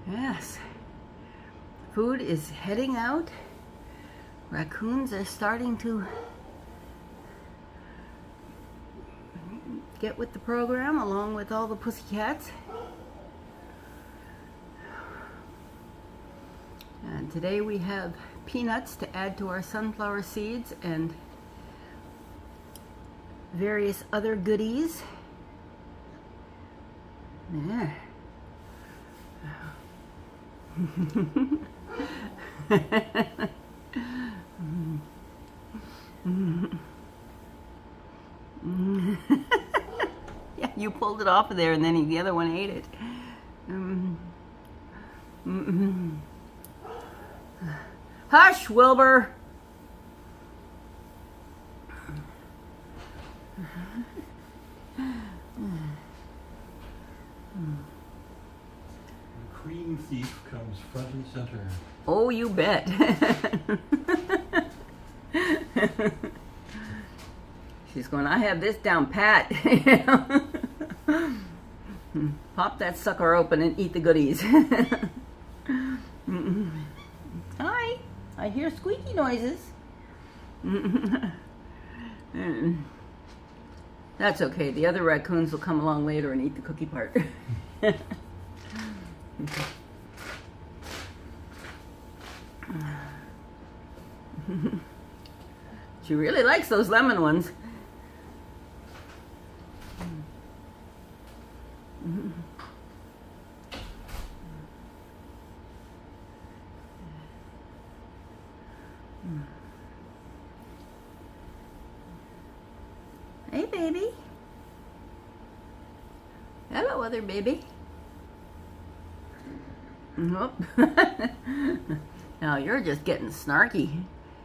Yes. Food is heading out. Raccoons are starting to get with the program along with all the pussycats. And today we have peanuts to add to our sunflower seeds and various other goodies. Yeah. Yeah, you pulled it off of there and then the other one ate it. Hush, Wilbur! Cream thief comes front and center. Oh, you bet. She's going, I have this down pat. Pop that sucker open and eat the goodies. Hi, I hear squeaky noises. That's okay. The other raccoons will come along later and eat the cookie part. She really likes those lemon ones. Hey, baby. Hello, other baby. Nope. Now you're just getting snarky.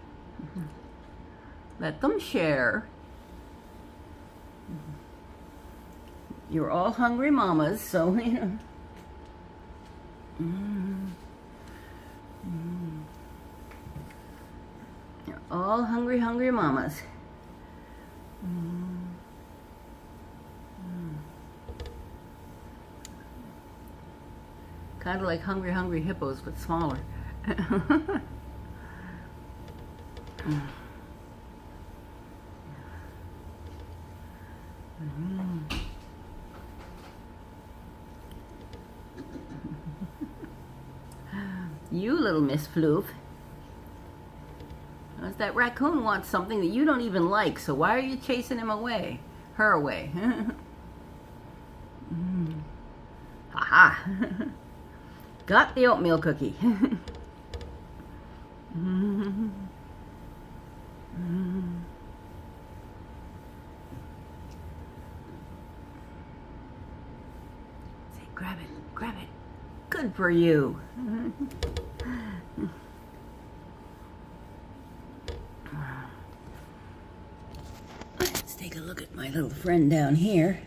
Let them share. You're all hungry mamas, so you know. You're all hungry mamas. Kind of like hungry hippos, but smaller. You little Miss Floof. That raccoon wants something that you don't even like, so why are you chasing him away? Her away. Ha-ha. Got the oatmeal cookie. Say, grab it, grab it. Good for you. Let's take a look at my little friend down here.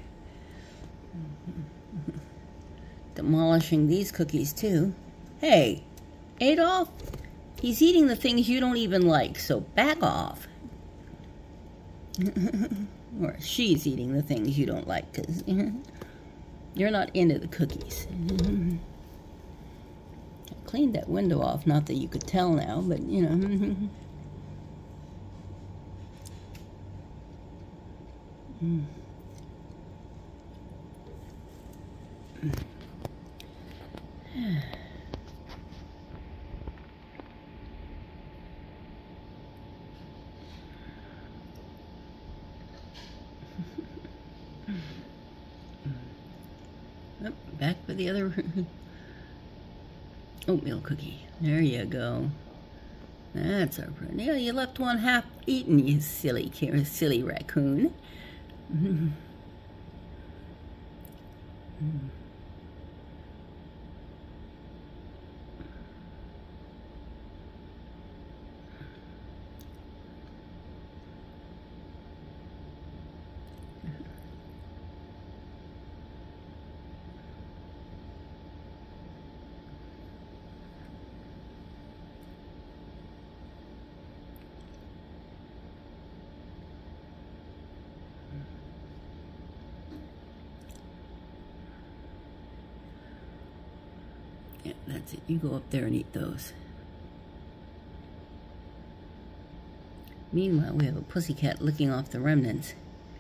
Demolishing these cookies too. Hey, Adolf, he's eating the things you don't even like, so back off. Or she's eating the things you don't like, because you're not into the cookies. I cleaned that window off, not that you could tell now, but you know. Oh, back for the other oatmeal cookie. There you go. That's our friend. Yeah, you left one half eaten, you silly raccoon. That's it. You go up there and eat those. Meanwhile, we have a pussycat licking off the remnants.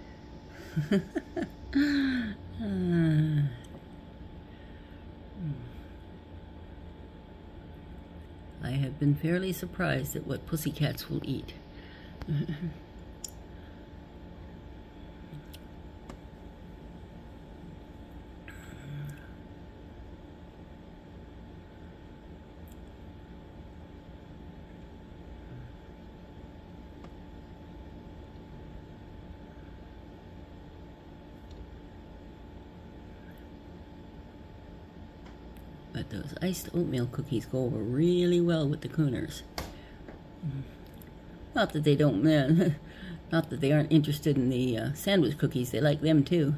I have been fairly surprised at what pussycats will eat. But those iced oatmeal cookies go over really well with the Cooners. Not that they don't, not that they aren't interested in the sandwich cookies. They like them too.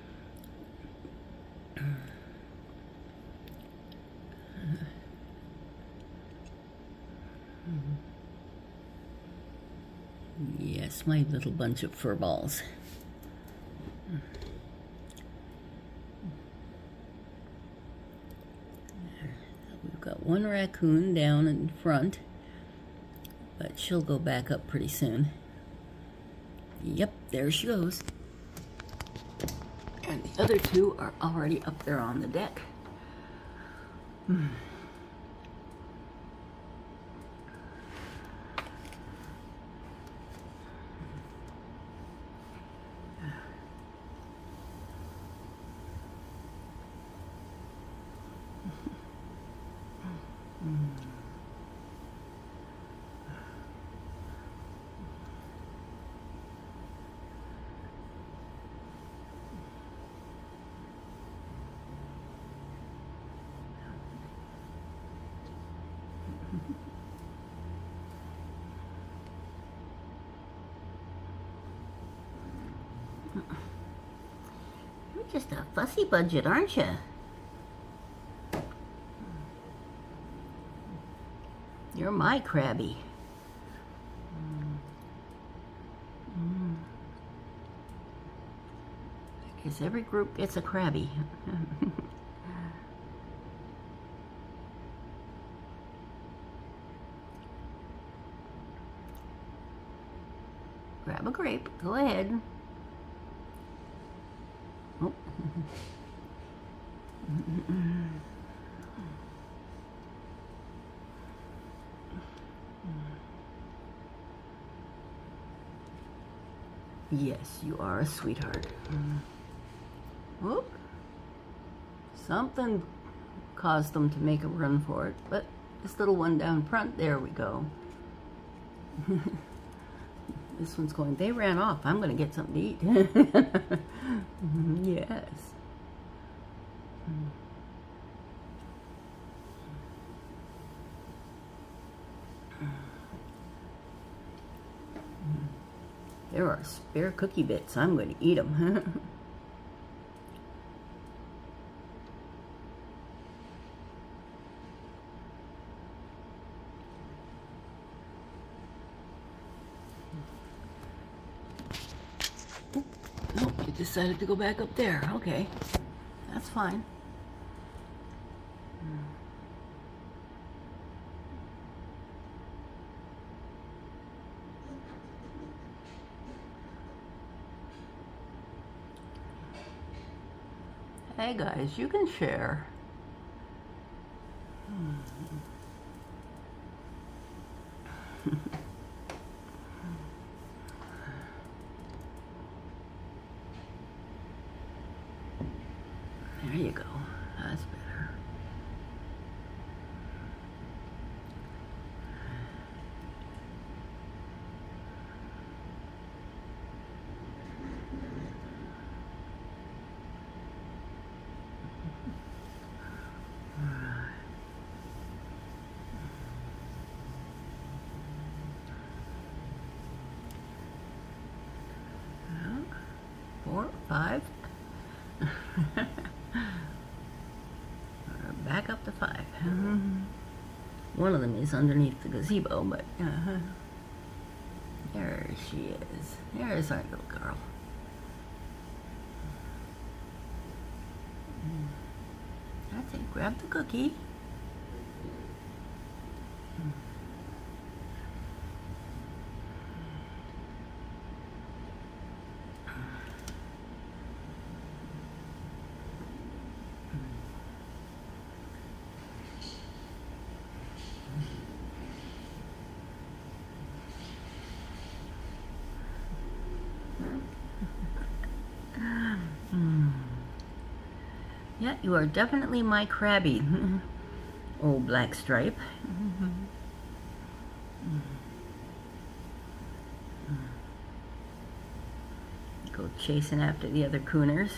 Yes, my little bunch of fur balls. We've got one raccoon down in front, but she'll go back up pretty soon. Yep, there she goes. And the other two are already up there on the deck. You're just a fussy budget, aren't you? You're my crabby. I guess every group gets a crabby. Grab a grape. Go ahead. Oh. Yes, you are a sweetheart. Whoop. Something caused them to make a run for it, but this little one down front, there we go. This one's going, they ran off. I'm going to get something to eat. Yes. There are spare cookie bits. I'm going to eat them. Nope, you decided to go back up there. Okay, that's fine. Hey guys, you can share. There you go. That's better. Well, 4, 5. Back up to 5. One of them is underneath the gazebo, but there she is. There's our little girl. That's it. Grab the cookie. Yeah, you are definitely my Crabby, old Black Stripe. Go chasing after the other cooners.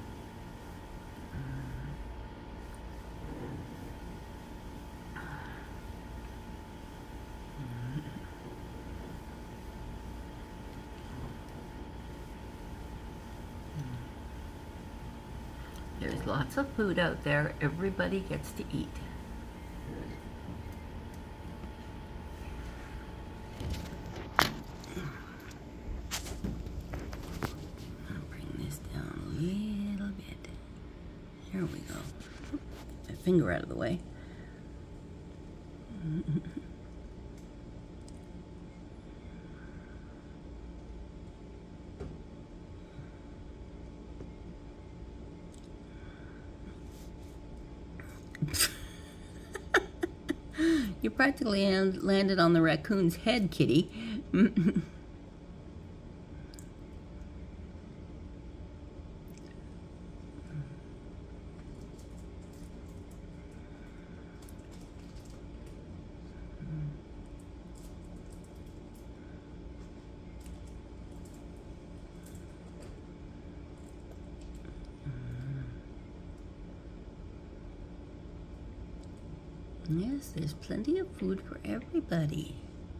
There's lots of food out there. Everybody gets to eat. I'll bring this down a little bit. Here we go. My finger out of the way. You practically landed on the raccoon's head, kitty. Yes, there's plenty of food for everybody.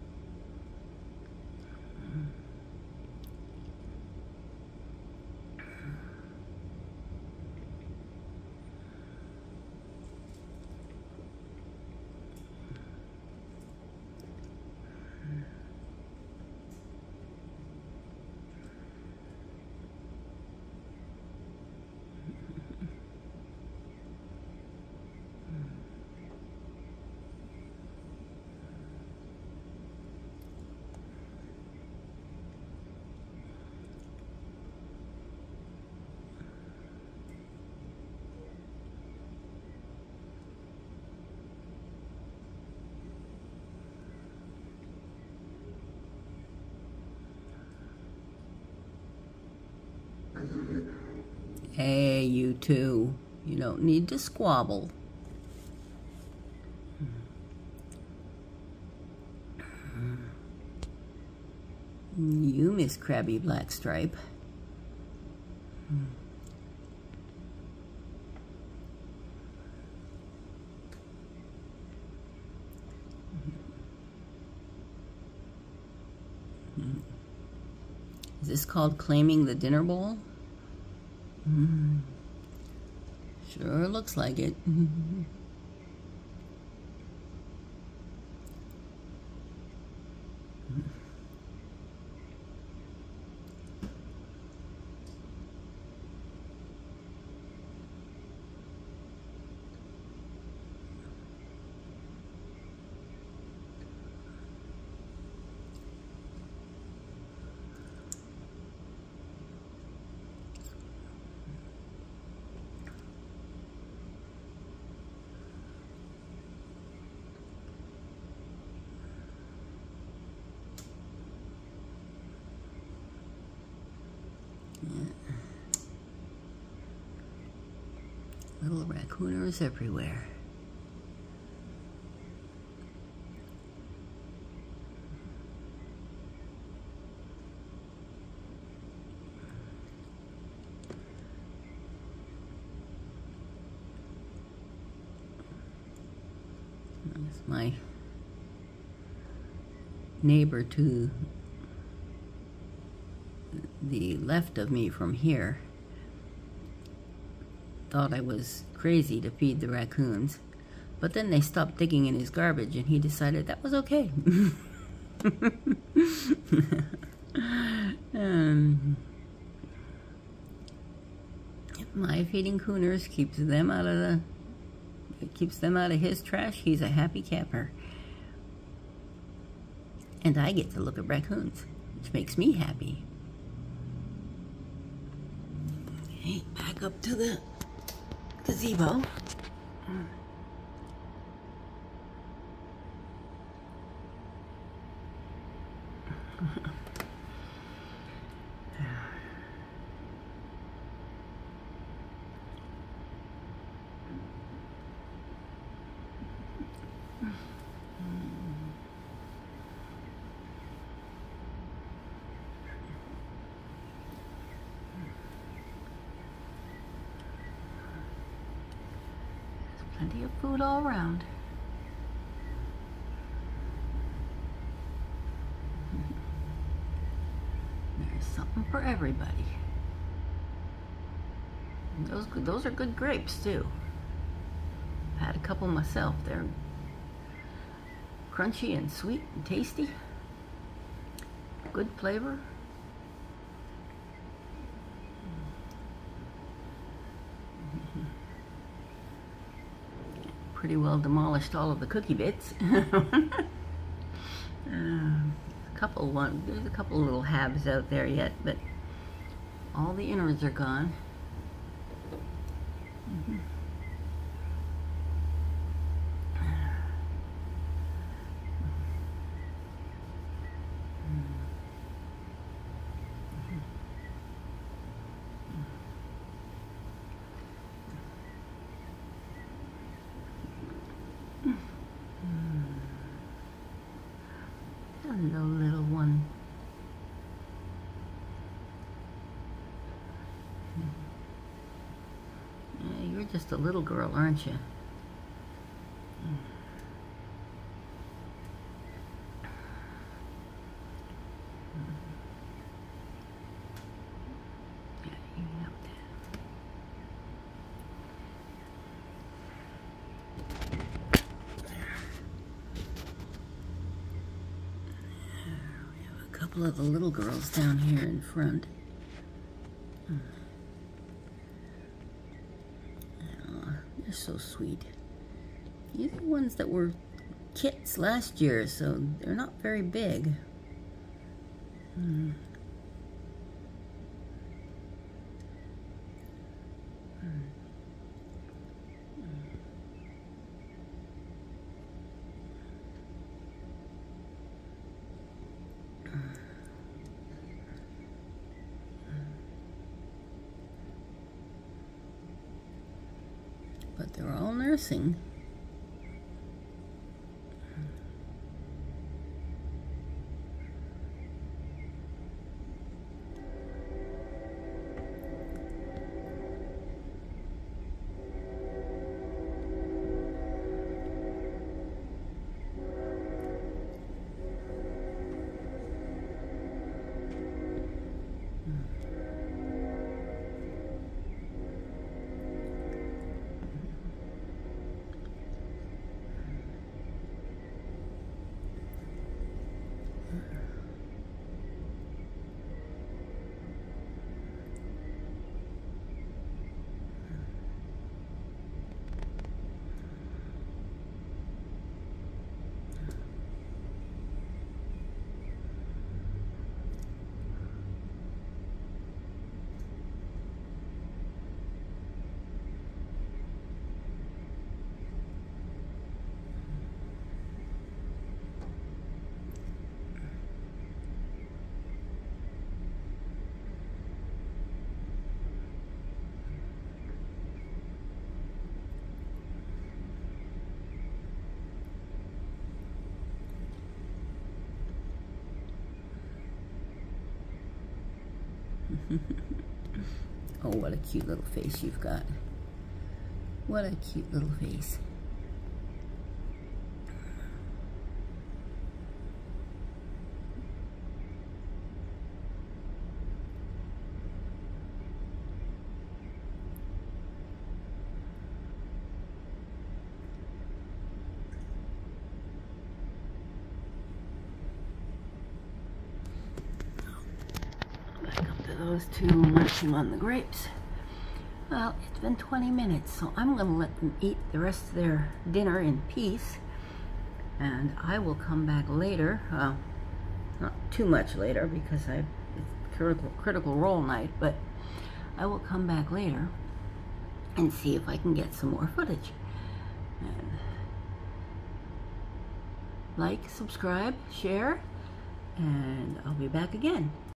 Hey, you two. You don't need to squabble. You, Miss Crabby Black Stripe. Is this called claiming the dinner bowl? Sure looks like it. Little raccooners everywhere. That's my neighbor to the left of me from here. Thought I was crazy to feed the raccoons, but then they stopped digging in his garbage and he decided that was okay. If my feeding cooners keeps them out of his trash, he's a happy camper. And I get to look at raccoons, which makes me happy. Okay, back up to the gazebo. Plenty of food all around. There's something for everybody. Those are good grapes too. I've had a couple myself. They're crunchy and sweet and tasty. Good flavor. Pretty well demolished all of the cookie bits. There's a couple little halves out there yet, but all the innards are gone. Hello, little one. Yeah, you're just a little girl, aren't you? Yeah, you have a couple of the little girls down here in front. Oh, they're so sweet. These are ones that were kits last year, so they're not very big. But they're all nursing. Oh, what a cute little face you've got. What a cute little face. Those two munching on the grapes. Well, it's been 20 minutes, so I'm going to let them eat the rest of their dinner in peace, and I will come back later. Not too much later because it's critical role night, but I will come back later and see if I can get some more footage. And like, subscribe, share, and I'll be back again.